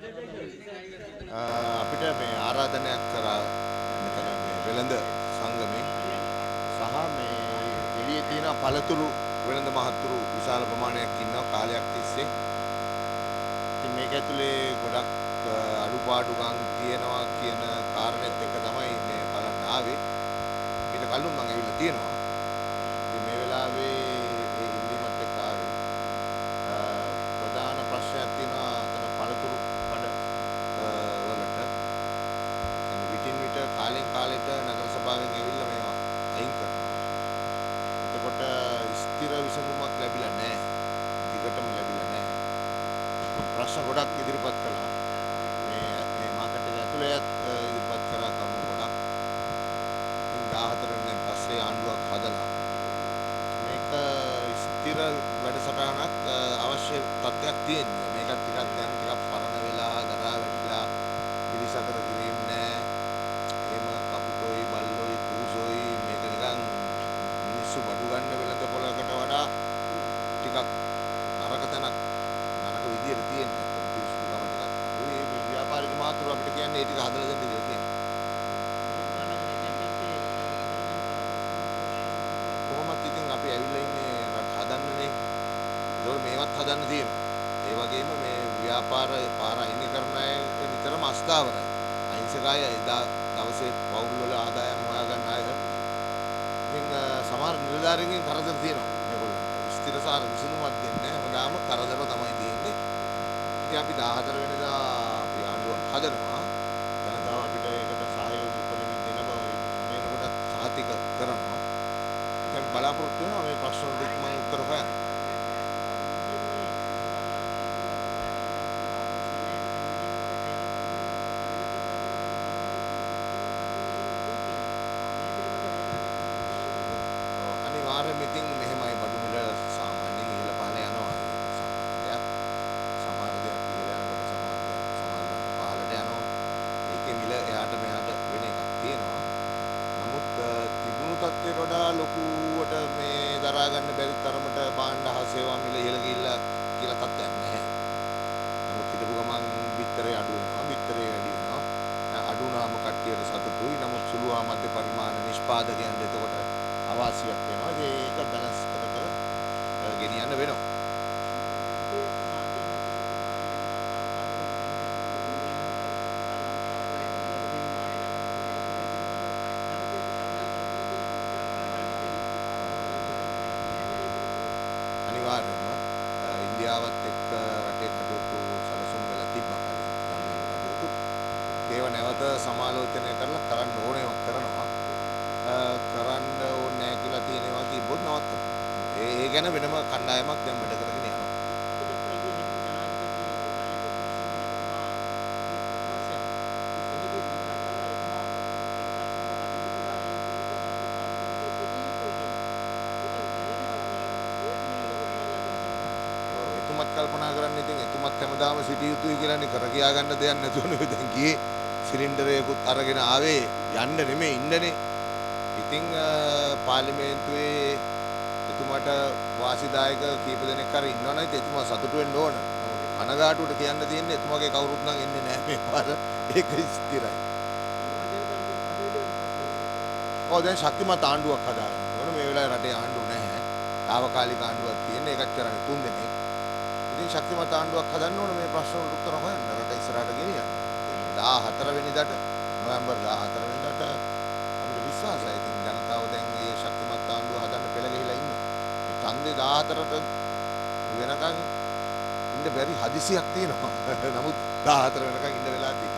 අපිට මේ ආරාධනයක් කරා මෙතන මේ වෙළඳ සංගමේ සහ මේ එළියේ තියෙන පළතුරු වෙළඳ මහත්තුරු විශාල ප්‍රමාණයක් ඉන්නවා කාලයක් තිස්සේ. ඉතින් මේක ඇතුලේ ගොඩක් අඩුපාඩුකම් තියෙනවා කියන කාරණෙත් එක තමයි මේ බලන්න ආවේ. ඊට කලින් මම ඇවිල්ලා තියෙනවා. ඉතින් මේ වෙලාවේ ඒ ඉල්ලීමත් එක්ක ආවේ. ප්‍රධාන ප්‍රශ්නයක් තියෙනවා අතන පළතුරු කඩ වලට. කියන්නේ විටින් විට කාලෙන් කාලෙට නගර සභාවෙන් ඇවිල්ලා මේවා අයින් කරනවා. එතකොට ස්ථිර විසඳුමක් ලැබිලා නැහැ. දිගටම ලැබිලා නැහැ. ප්‍රශ්න ගොඩක් ඉදිරිපත් කළා. මේ මාකට් එක ඇතුළේ ඉදිරිපත් කරා කරුණු ගොඩක්. ඉතින් 14 වෙනිදා පස්සේ ආණ්ඩුවක් හදලා මේක ස්ථිර වැඩසටහනක් අවශ්‍ය තත්ත්වයක් තියෙනවා. මේකත් ටිකක් දැන් ටිකක් පරණ වෙලා ගරා වැටිලා පිළිසකර කිරීම නැහැ. එහෙම කපුටෝයි බල්ලෝයි කූසෝයි මේක නිකන් මිනිස්සු බඩු ගන්න වෙළඳ පොලකට වඩා ටිකක් නරක තැනක් නරක විදියට තියෙනවා. පිරිසුදුකම ටිකක් අඩුයි. මේ ව්‍යාපාරික මාතෘ අපිට කියන්නේ ඒ ටික හදලා දෙන්න කියලා කියන්නේ. කොහොමත් ඉතින් අපි ඇවිල්ලා ඉන්නේ රට හදන්නනේ. ඒකෝර මේවත් හදන්න තියෙනවා. ඒ වගේම මේ ව්‍යාපාර පාර අයින් කරන අය නිතරම අස්ථාවරයි. අහිංසක අය එදා දවසේ පවුල් වල ආදායම් හොයාගන්න අය. ඉතින් සමහර නිලධාරීන්ගෙන් කරදර තියෙනවා මේගොල්ලන්ට. ස්ථිරසාර විසඳුමක් දෙන්නේ නැහැ. හැමදාම කරදර තමයි තියෙන්නේ. ඉතින් අපි 14 වෙනිදා අපි ආණ්ඩුවක් හදනවා. ජනතාව අපිට ඒකට සහයෝගය උපරිම දෙන බව මේනකොට සහතික කරනවා. දැන් බලාපොරොත්තු වෙනවා මේ ප්‍රශ්න වලට ඉක්මන් උත්තර හොයන්න. අනිවාර්යයෙන්ම ඉතින් මෙහෙමයි බඩු මිල සාමාන්‍යයෙන් ඉහළ පහළ යනවා. ඒක සමහර දෙයක් ඉහළ යනකොට සමහරකට පහළට යනවා. ඒකේ මිල එහාට මෙහාට වෙන එකක් තියෙනවා. නමුත් තිබුණු තත්ත්වයට වඩා ලොකුවට මේ දරා ගන්න බැරි තරමට භාණ්ඩ හා සේවා මිල ඉහළ ගිහිල්ලා කියලා තත්ත්වයක් නැහැ. නමුත් හිටපු ගමන් බිත්තරේ අඩු වෙනවා, බිත්තරේ වැඩි වෙනවා. අඩු වුණාම කට්ටියට සතුටුයි. නමුත් සුළු හා මධ්‍ය පරිමාණ නිෂ්පාදකයන්ට එතකොට අවාසියක් වෙනවා. ඒක බැලන්ස් කර ගෙනියන්න වෙනවා. අනිවාර්යයෙන්ම ඉන්දියාවත් එක්ක රටේ කටයුතු සැලසුම් වෙලා තිබ්බා කලින්. යම් කටයුතු ඒව නැවත සමාලෝචනය කරලා කරන්න ඕනේවක් කරනවා. කරන්න ඕනේ නැහැ කියලා තියෙන ඒවා තිබ්බොත් නවත්තනවා. ඒ ගැන වෙනම කණ්ඩායමක් දැන් වැඩ කරගෙන යනවා. එතුමත් කල්පනා කරන්නේ ඉතින් එතුමත් හැමදාම සිටිය යුතුයි කියලානේ කර කියා ගන්න දෙයක් නැතුවනේ දැන් ගියේ සිලින්ඩරයකුත් අරගෙන ආවේ යන්න නෙමෙයි ඉන්නනේ. ඉතින් පාර්ලිමේන්තුවේ එතුමාට වාසිදායක කීප දෙනෙක් හරි ඉන්නවනේ එතුමා සතුටු වෙන්න ඕන. කනගාටුවට කියන්න තියෙන්නේ එතුමාගේ කවුරුත් නම් එන්නේ නැහැ මේ පාර. ඒක ස්ථිරයි. දැන් ශක්තිමත් ආණ්ඩුවක් හදාගන්න ඕන. මේ වෙලාවේ රටේ ආණ්ඩුව නැහැ. තාවකාලික ආණ්ඩුවක් තියෙන එකත් කරන්නේ 3 දෙනෙක්. ඉතින් ශක්තිමත් ආණ්ඩුවක් හදන්න ඕන මේ ප්‍රශ්න වලට උත්තර හොයන්න රට ඉස්සරහට ගෙනියන්න. 14 වෙනිදාට නොවැම්බර් 14 වෙනිදාට අපිට විශ්වාසයි. ඉතින් ජනතාව දැන් මේ ශක්තිමත් ආණ්ඩුව හදන්න පෙළ ගහලා ඉන්නවා. මේ ඡන්දේ 14ට වෙනකන් ඉන්න බැරි හදිසියක් තියෙනවා. නමුත් 14 වෙනකන් ඉන්න වෙලා තියෙනවා.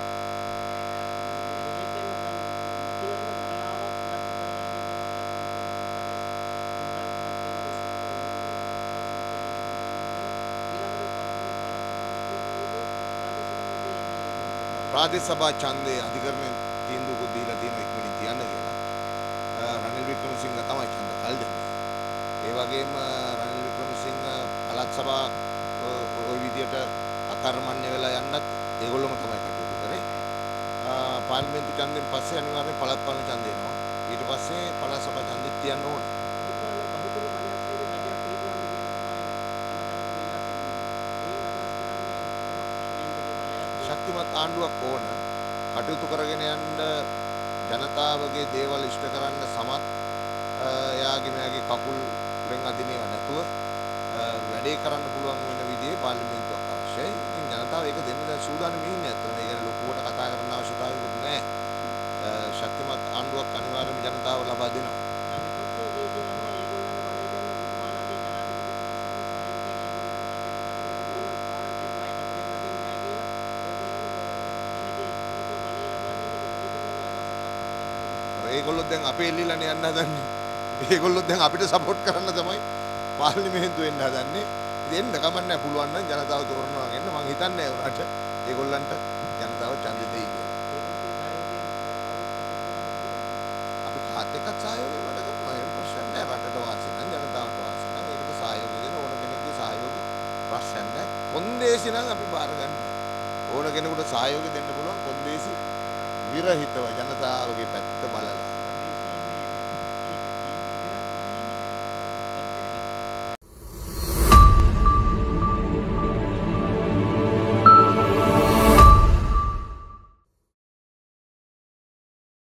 ප්‍රාදේශ සභා ඡන්දේ අධිකරණයෙන් තීන්දුවකුත් දීලා තියෙනවා ඉක්මනින් තියන්න කියලා. රනිල් වික්‍රමසිංහ තමයි ඡන්ද කල් දෙන්නේ. ඒ වගේම රනිල් වික්‍රමසිංහ පළාත් සභා ওই විදියට අකර්මණ්‍ය වෙලා යන්නත් ඒගොල්ලොම තමයි කටයුතු කරේ. පාර්ලිමේන්තු ඡන්දෙන් පස්සේ අනිවාර්යෙන් පළාත් පාලන ඡන්දය එනවා. ඊට පස්සේ පළාත් සභා ඡන්දෙත් තියන්න ඕනේ. ශක්තිමත් ආණ්ඩුවක් ඕන. කටයුතු කරගෙන යන්න ජනතාවගේ දේවල් ඉෂ්ට කරන්න සමත් එයාගේ මෙයාගේ කකුල්ෙන් අදිනේව නැතුව වැඩේ කරන්න පුළුවන් වෙන විදිහේ පාර්ලිමේන්තුවක් අවශ්‍යයි. ඉතින් ජනතාව ඒක දෙන්න සූදානම් ඉන්නේ නැත්නම් මේ ගැන ලොකුවට කතා කරන්න අවශ්‍යතාවයකුත් නැහැ. ශක්තිමත් ආණ්ඩුවක් අනිවාර්යයෙන්ම ජනතාව ලබා දෙනවා. ඒගොල්ලෝ දැන් අපේ එල්ලීලානේ යන්න හදන්නේ. ඒගොල්ලෝ දැන් අපිට සපෝට් කරන්න තමයි පාර්ලිමේන්තුව එන්න හදන්නේ. ඉතින් එන්න කමක් නැහැ පුළුවන් නම් ජනතාව තෝරනවා එන්න මං හිතන්නේ උනාට ඒගොල්ලන්ට ජනතාව ඡන්දෙ දෙයි කියලා. අපි කාත් එක්කත් සහයෝගයෙන් වැඩ කරනවා. ඒක ප්‍රශ්න නැහැ. රටට වාසි නම් ජනතාවට වාසි නම් ඒකට සහයෝගය දෙන ඕන කෙනෙක්ගේ සහයෝගය ප්‍රශ්න නැහැ. කොන්දේසි නම් අපි බාරගන්නේ. ඕන කෙනෙකුට සහයෝගය දෙන්න පුළුවන් කොන්දේසි විරහිතව ජනතා